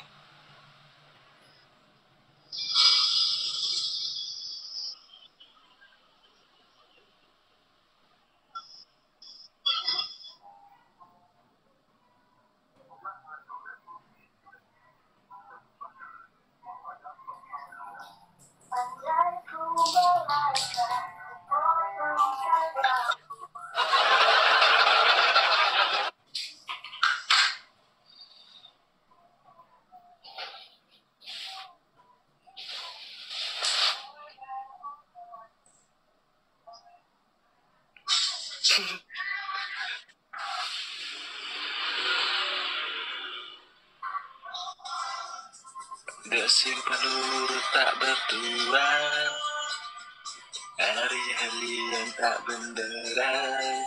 Desir peluru tak bertuan, hari-hari yang tak benderang,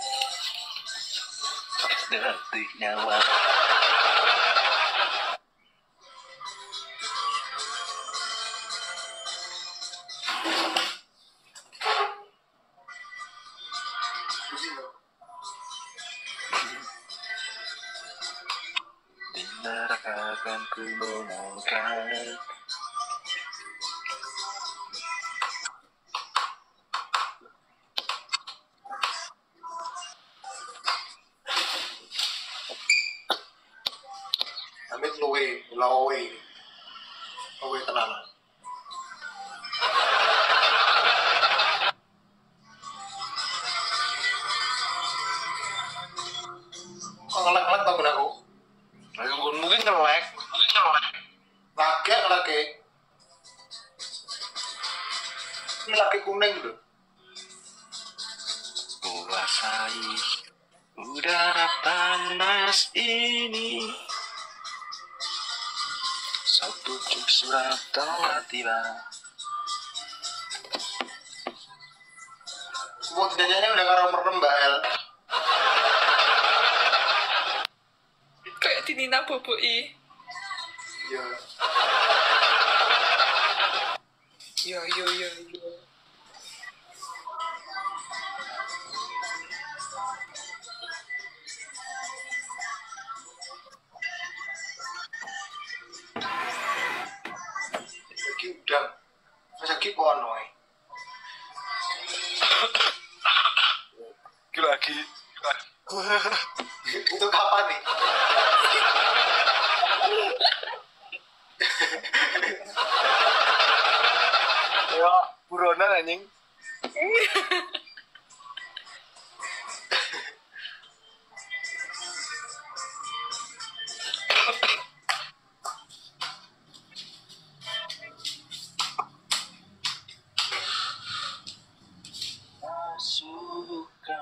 detik nyawa. Di neraka akan ku menangkan. Amit luwe, lawe. Lawe tenan. Kok ngelak-ngelak tau aku? Mungkin ngelek, mungkin ngelek. Laki laki. Ini laki kuning gitu. Kuasai udara panas ini, sepucuk surat telah tiba. Buat jajannya udah karo merem Mbak El. Kayak di Nina Boboi. Iya. Yo yo yo yo. Lagi udah. Mas lagi kono eh. Iki lagi. Itu kapan nih? Ya, buronan anjing. Suka.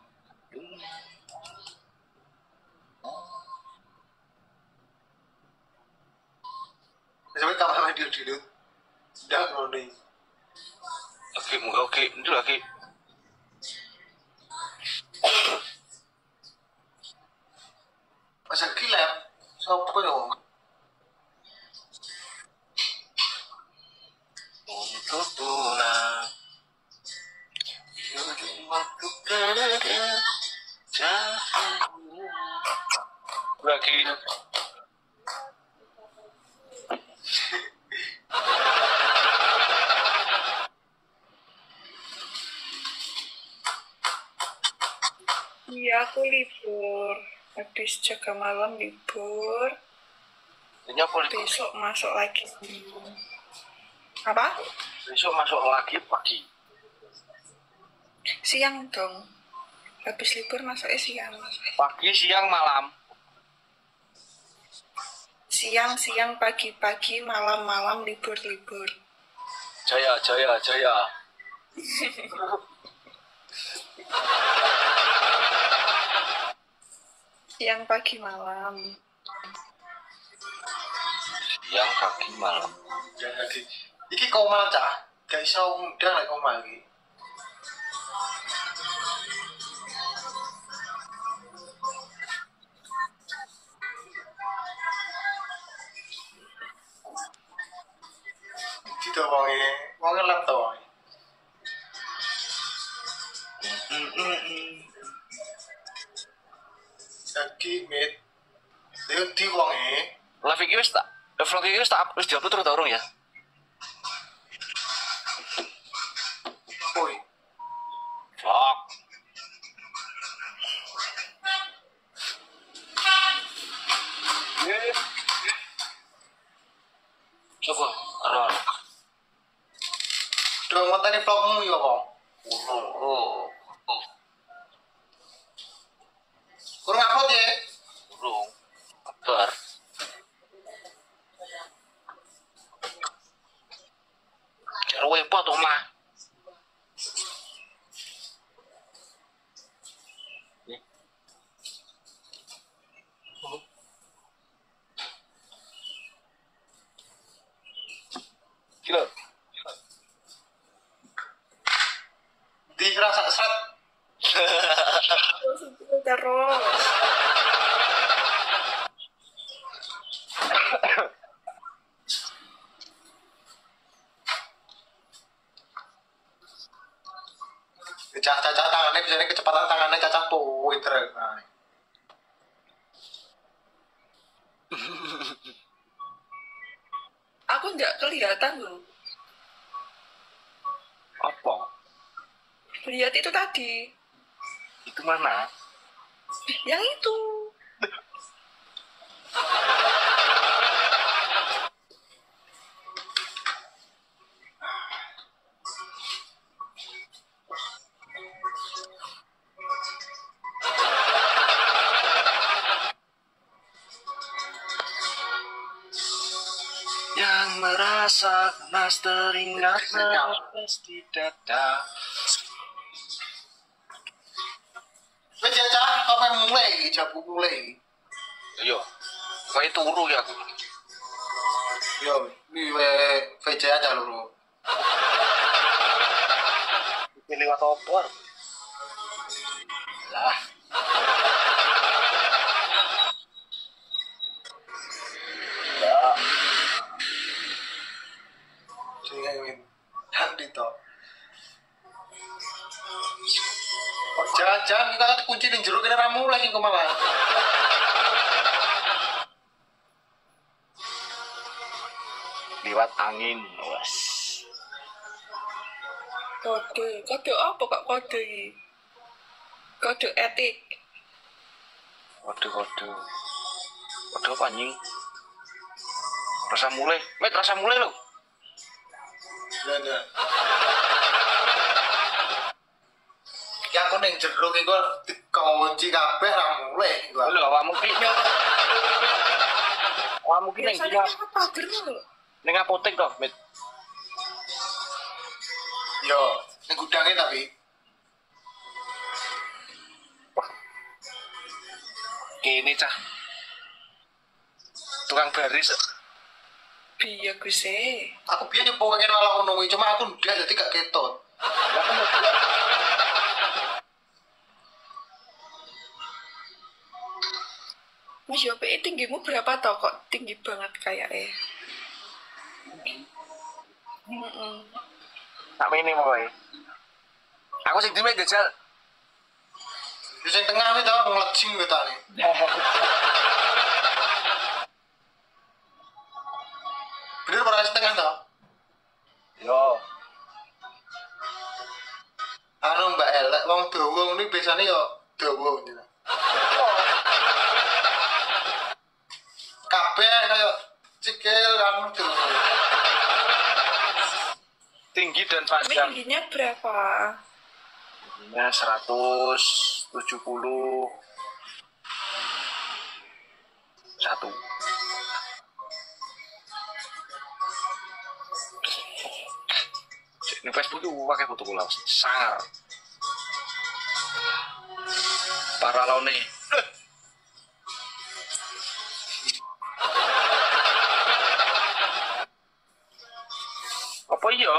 Sampai kapan video dulu? Udah nih. Oke, oke, itu lagi. Masa gila, siapa dong? Untuk pulang, ujung waktu kan ada cahaya. Lagi. Iya, aku libur. Habis jaga malam libur. Ini apa itu? Besok masuk lagi. Apa? Besok masuk lagi pagi. Siang dong. Habis libur masuknya siang. Pagi, siang, malam. Siang, siang, pagi, pagi, malam, malam, libur, libur. Jaya, jaya, jaya. Siang, pagi, malam. Siang, pagi, malam. Jadi, iki koma cah, gak iso ngundang lek koma iki. Tidak wonge, wonge laptop. Mm, mm, mm. Lagi mit. Dia di wonge. Live iki wis tak, vlog iki wis tak wis diupload terus ta urung ya? Oi. Vlog. Yes. Coba, arah. Dong ngonteni vlogmu ya kok. Oh, oh, oh, Kurang upload ya? urung. Kabar. Kira wepo to mah. Kilo. Di rasa seret. Terus, terus. Caca-caca tangannya biasanya kecepatan tangannya caca pointer. Nah. Aku nggak kelihatan loh. Apa? Lihat itu tadi. Itu mana? Yang itu. Yang merasa panas teringat nafas di dada. Wes ya cah, apa yang mulai? Jabu mulai. Ayo, kayak turu ya aku. Yo, ini V J aja lho. Pilih lewat opor. Lah. Ya. Sehingga ini nanti toh. Jangan-jangan kita kan kunci di jeruk ini ramu lagi ke malah. Lewat angin, was. Kode. Kode apa kok kode ini? Kode etik. Waduh, waduh. Waduh apa anjing? Rasa mulai, met rasa mulai lo. Ya, ya. Ya aku neng jeruk itu dikunci kabeh ramu mulai. Lho, awak mungkin. Awak mungkin neng Biasanya dina kan pagar loh. neng apotek toh, met. Yo, neng gudangnya tapi. Kini cah. Tukang baris. Iya gue sih. Aku biar nyoba pengen malah ngono cuma aku udah jadi gak ketot. Mas Yopi, tinggimu berapa tau kok tinggi banget kayaknya? Mm-mm. Tak minim pokoknya. Aku sing dime jajal. Di sing tengah itu ngelecing gitu nih. Bener pada sing tengah tau? Yo. Anu Mbak Elek, wong dawa ini biasanya yo dawa gitu. Kabeh kayak anu tuh. Tinggi dan Tapi panjang. tingginya berapa? Tingginya seratus tujuh puluh satu. Ini Facebook itu pakai foto kula sangar. Para laune. Apa iya?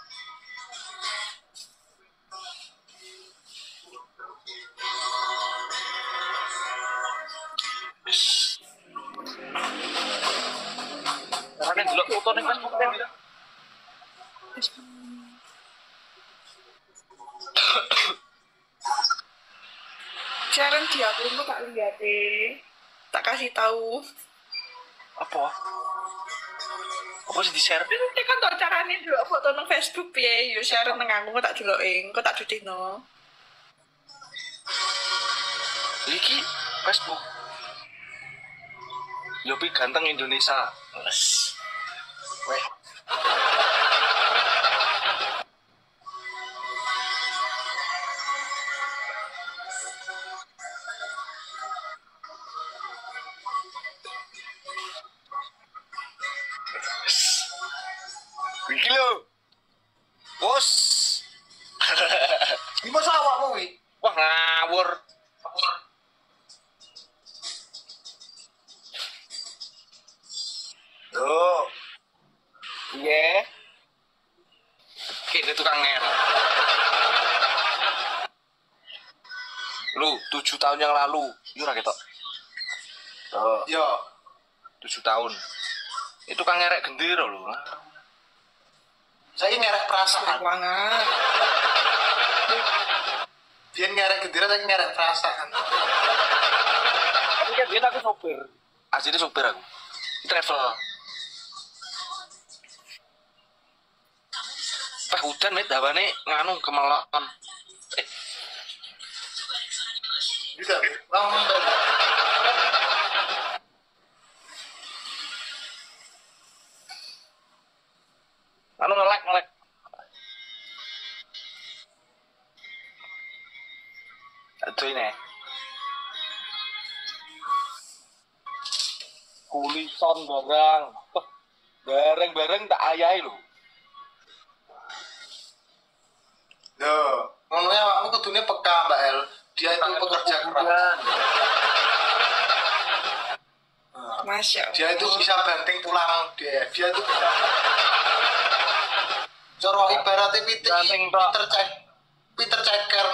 Karena dulu foto nih Facebook kan. Sharon di aku tak lihat deh. Tak kasih tahu. Apa? Apa sih di-share? Ini kan tak caranya dulu foto nang Facebook ya. Yo Sharon nang aku tak deloking, kok tak dudino. Iki Facebook. Yopi ganteng Indonesia. Wes. Weh. Iki lho. Bos. Iki masa awakmu iki? Wah ngawur. Tuh. Iya. Kini tukang nger. Lu tujuh tahun yang lalu, yuk rakyat. Tuh. Yo. Tujuh tahun. Itu kan ngerek gendero lu. Saya ngerek perasaan. Keuangan. Dia ngerek gendera, saya ngerek perasaan. Tapi kan dia aku sopir. Aslinya sopir aku. Travel. Pas hujan nih, dawane nganu kemelon. Eh, Bisa, langsung dari. anu ngelek ngelek. Aduh ini. Kulison barang. Bareng-bareng tak ayahi lho. Loh, ngomongnya awakmu kudunya peka Mbak El. Dia itu pekerja keras. Masya Allah. Dia itu bisa banting tulang dia. Dia itu bisa. Coro ibaratnya Peter, Banting, Pak. Peter cek, Peter ceker.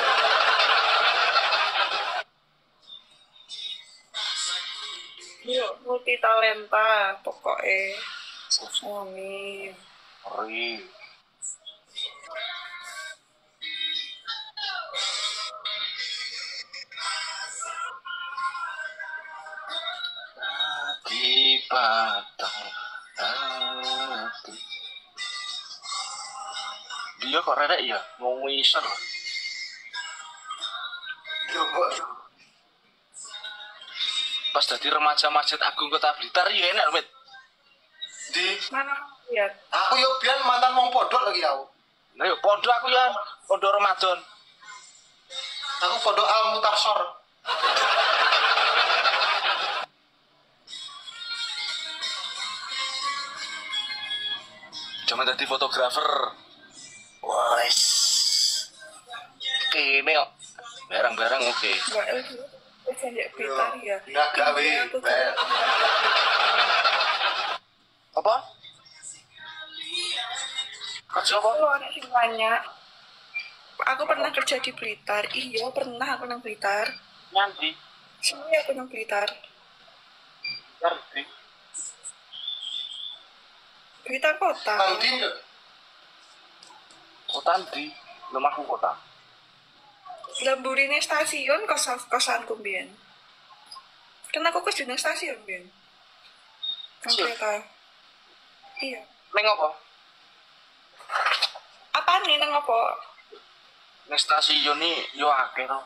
Yuk, multi talenta pokoknya. Amin. Ri. Di patah hati. Dia kok rerek ya? Mau ngisar. Pas jadi remaja Masjid Agung Kota Blitar ya enak, Mit. Di, Mana lihat? aku yuk biar mantan wong podok lagi aku. Nah yuk, pondok aku ya, pondok Ramadan. Aku podok Al Mutasor. Cuma jadi fotografer. Wes. Kene kok. Barang-barang oke. Mbak El dulu kerja di Blitar ya. Nggak gawe, Aku Mbak El. Apa? Kerja apa? Kalau anak sing banyak. Aku pernah kerja di Blitar. Iya, pernah aku nang Blitar. Nanti. Semuanya aku nang Blitar. Ngerti. Blitar kota. Nanti enggak? Kota di rumahku kota. Lemburine stasiun kosan kosanku mbiyen. Kan aku kerja nang stasiun mbiyen. Nang Sip. kereta. Iya. Neng apa? Apa nih nang apa? Neng stasiun nih yo akeh to.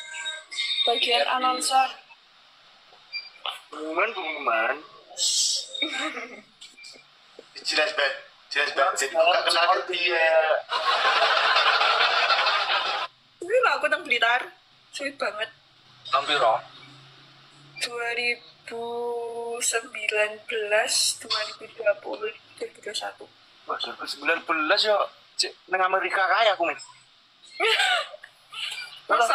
Bagian announcer. Pengumuman pengumuman. Jelas banget, jelas banget. Jadi buka kenal dia. Tapi lah aku nang Blitar, sulit banget. Hampir roh. dua ribu sembilan belas, dua ribu dua puluh, dua ribu dua puluh satu. Wah, sembilan belas ya. Cik, nang Amerika kaya aku, Mit. Masa?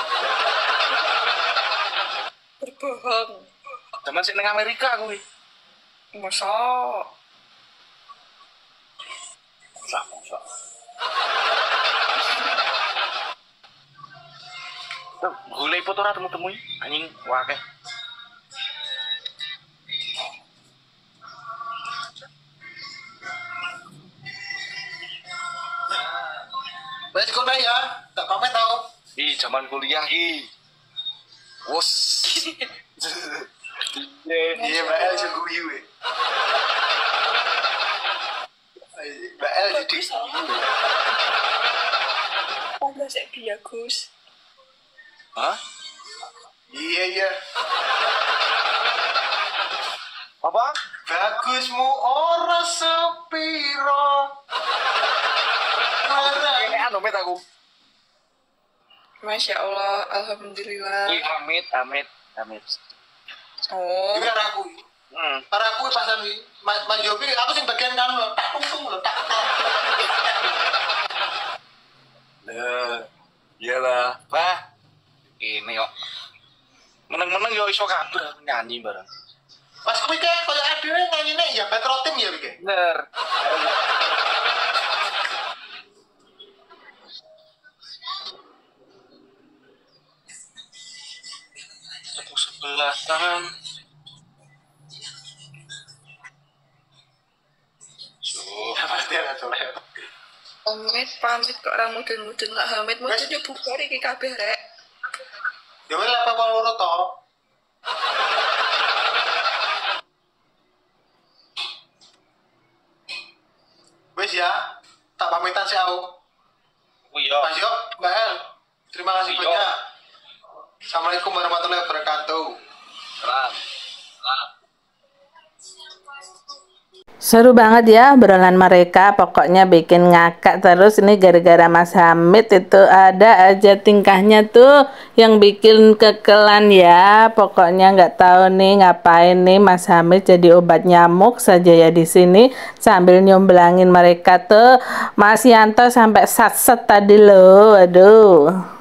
Berbohong. Zaman sik nang Amerika aku, Mit. Masa? Masa, masa. Tuh, gulai foto ora temu-temu anjing wakeh. Baik sekolah ya, tak pamit tau. Ih, zaman kuliah ki. Wos. Iya, Mbak El sing guyu. Mbak El jadi guyu. Ada sih bagus. Hah? Iya, iya. Apa? Bagusmu ora sepiro. Ini anu Mit aku. Masya Allah, alhamdulillah. Ih, Amit, Amit, Amit. Oh, Juga aku. Hmm. Para aku pasan wi. Mas Mas Jopi, aku sing bagian kan lho, tak tungtung lho, tak tak. Nah, iyalah, Pak. Ini kok. Meneng-meneng yo iso kabeh nyanyi bareng. Mas kuwi kae koyo adewe nyanyine ya Petro Tim ya iki. Bener. Tepuk sebelah tangan. So, Pasti ana soleh. Hamid pamit kok ora mudun-mudun lah Hamid mudun yo bubar iki kabeh rek. Ya wis apa loro to. Wis ya, tak pamitan sih aku. oh iya. Mas Yo, Mbak El, terima kasih Iya. banyak. Assalamualaikum warahmatullahi wabarakatuh. Salam. Salam. Seru banget ya obrolan mereka, pokoknya bikin ngakak terus. Ini gara-gara Mas Hamid itu ada aja tingkahnya tuh yang bikin kekelan ya. Pokoknya nggak tahu nih ngapain nih Mas Hamid jadi obat nyamuk saja ya di sini sambil nyomblangin mereka tuh. Mas Yanto sampai satset tadi loh, aduh.